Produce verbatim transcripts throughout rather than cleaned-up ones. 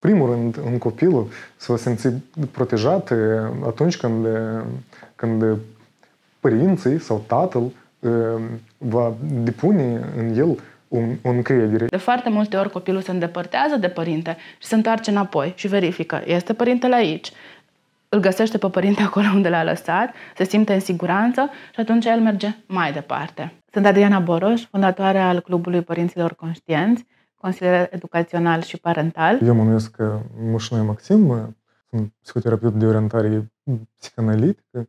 primul rând, un copil să o simți protejat atunci când, când părinții sau tatăl va depune în el o încredere. De foarte multe ori copilul se îndepărtează de părinte și se întoarce înapoi și verifică. Este părintele aici? Îl găsește pe părinte acolo unde l-a lăsat, se simte în siguranță și atunci el merge mai departe. Sunt Adriana Boroș, fondatoare al Clubului Părinților Conștienți, consilier educațional și parental. Eu mă numesc Mușnoi Maxim, sunt psihoterapeut de orientare psihanalitică.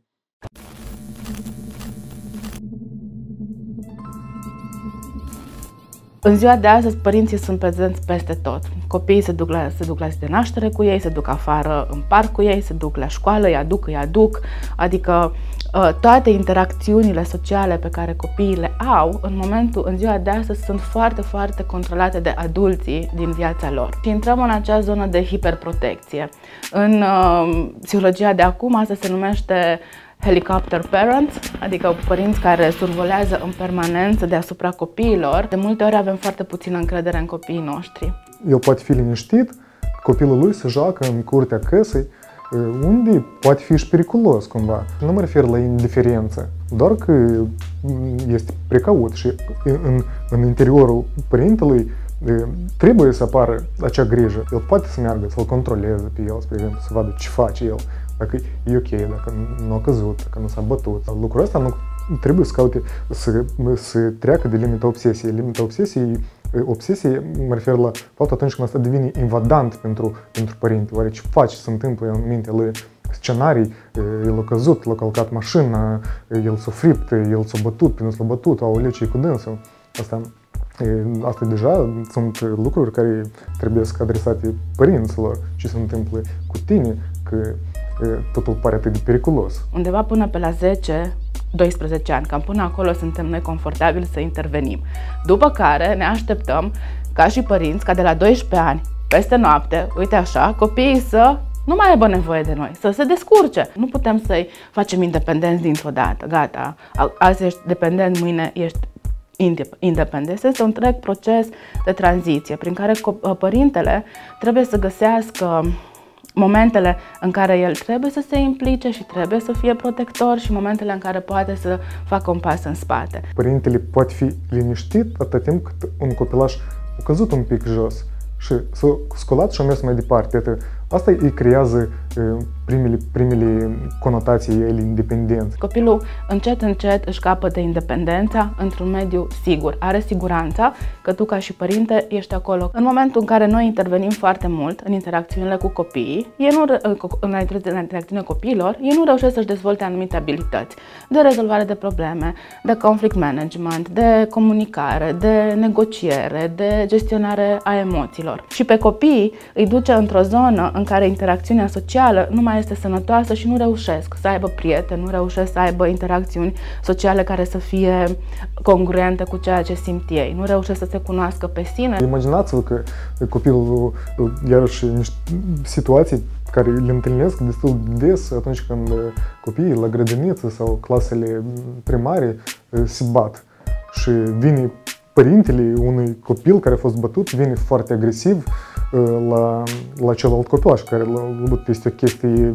În ziua de astăzi, părinții sunt prezenți peste tot. Copiii se duc la, se duc la zi de naștere cu ei, se duc afară în parc cu ei, se duc la școală, îi aduc, îi aduc. Adică toate interacțiunile sociale pe care copiii le au, în momentul, în ziua de astăzi, sunt foarte, foarte controlate de adulții din viața lor. Și intrăm în acea zonă de hiperprotecție. În uh, psihologia de acum, asta se numește helicopter parents, adică părinți care survolează în permanență deasupra copiilor. De multe ori avem foarte puțină încredere în copiii noștri. El poate fi liniștit, copilul lui se joacă în curtea căsei, unde poate fi și periculos cumva. Nu mă refer la indiferență, doar că este precaut și în, în interiorul părintelui trebuie să apară acea grijă. El poate să meargă, să-l controleze pe el, spre exemplu, să vadă ce face el, dacă e ok, dacă nu a căzut, dacă nu s-a bătut. Lucrul ăsta nu trebuie să caute să, să treacă de limita obsesiei. Limita obsesiei, obsesie mă refer la faptul atunci când asta devine invadant pentru, pentru părinte. Oare ce face, ce se întâmplă în mintea lui? Scenarii, el a căzut, l-a călcat mașina, el s-a fript, el s-a bătut, până s-a bătut, aoleu, ce-i cu dânsul. Asta, asta deja sunt lucruri care trebuie să adresate părinților. Ce se întâmplă cu tine, că totul pare atât de periculos. Undeva până pe la zece doisprezece ani, cam până acolo suntem noi confortabili să intervenim. După care ne așteptăm, ca și părinți, ca de la doisprezece ani, peste noapte, uite așa, copiii să nu mai aibă nevoie de noi, să se descurce. Nu putem să-i facem independenți dintr-o dată, gata, azi ești dependent, mâine ești independent. Este un întreg proces de tranziție prin care părintele trebuie să găsească momentele în care el trebuie să se implice și trebuie să fie protector și momentele în care poate să facă un pas în spate. Părintele poate fi liniștit atât timp cât un copilaș a căzut un pic jos și s-a sculat și a mers mai departe. Asta îi creează primele, primele conotații ale independenței. Copilul încet, încet își capătă independența într-un mediu sigur. Are siguranța că tu ca și părinte ești acolo. În momentul în care noi intervenim foarte mult în interacțiunile cu copiii, ei nu, în interacțiunile copiilor, ei nu reușesc să-și dezvolte anumite abilități de rezolvare de probleme, de conflict management, de comunicare, de negociere, de gestionare a emoțiilor. Și pe copii îi duce într-o zonă în care interacțiunea socială nu mai este sănătoasă și nu reușesc să aibă prieteni, nu reușesc să aibă interacțiuni sociale care să fie congruente cu ceea ce simt ei, nu reușesc să se cunoască pe sine. Imaginați-vă că copilul, iarăși, niște situații care le întâlnesc destul de des atunci când copiii la grădiniță sau clasele primare se bat și vine părintele unui copil care a fost bătut, vine foarte agresiv la, la celălalt copilaș care l-a bătut. Este o chestie,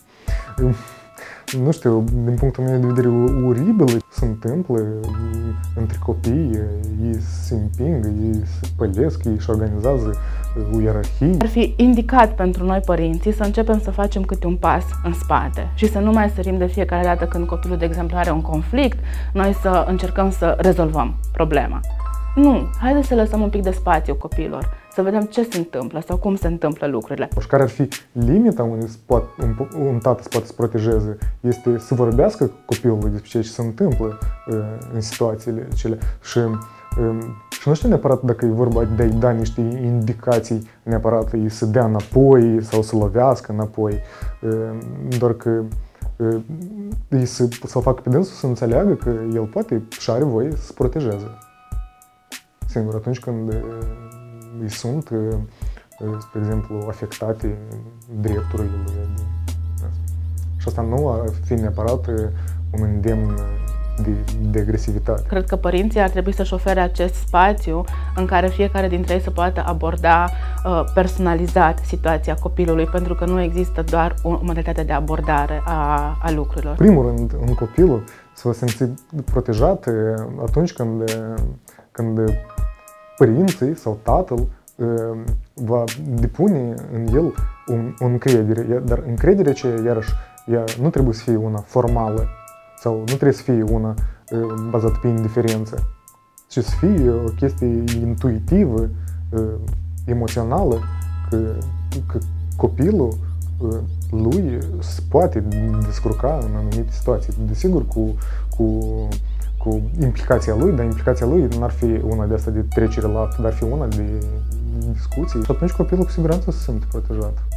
nu știu, din punctul meu de vedere, oribilă. Se întâmplă între copii, ei se împing, ei se pălesc, ei își organizează o ierarhie. Ar fi indicat pentru noi părinții să începem să facem câte un pas în spate și să nu mai sărim de fiecare dată când copilul, de exemplu, are un conflict, noi să încercăm să rezolvăm problema. Nu, haideți să lăsăm un pic de spațiu copiilor, să vedem ce se întâmplă sau cum se întâmplă lucrurile. Și care ar fi limita unde poate, un, un tată se poate să protejeze? Este să vorbească copilului despre ceea ce se întâmplă uh, în situațiile cele. Și, uh, și nu știu neapărat dacă e vorba de a-i da niște indicații, neapărat îi să dea înapoi sau să lovească înapoi, uh, doar că uh, îi să, să-l facă pe dânsul să înțeleagă că el poate și are voie să se protejeze singur atunci când îi sunt, spre exemplu, afectate drepturile lui. Și asta nu ar fi neapărat un îndemn de, de agresivitate. Cred că părinții ar trebui să-și ofere acest spațiu în care fiecare dintre ei să poată aborda uh, personalizat situația copilului, pentru că nu există doar o modalitate de abordare a, a lucrurilor. Primul rând, un copil să se simți protejat atunci când, când părinții sau tatăl va depune în el o încredere, dar încrederea aceea, iarăși, ea nu trebuie să fie una formală sau nu trebuie să fie una bazată pe indiferență, ci să fie o chestie intuitivă, emoțională, că, că copilul lui se poate descurca în anumite situații. Desigur, cu, cu, cu implicația lui, dar implicația lui n-ar fi una de asta de trecere la actul, dar ar fi una de discuții. Și atunci copilul cu siguranță se simte protejat.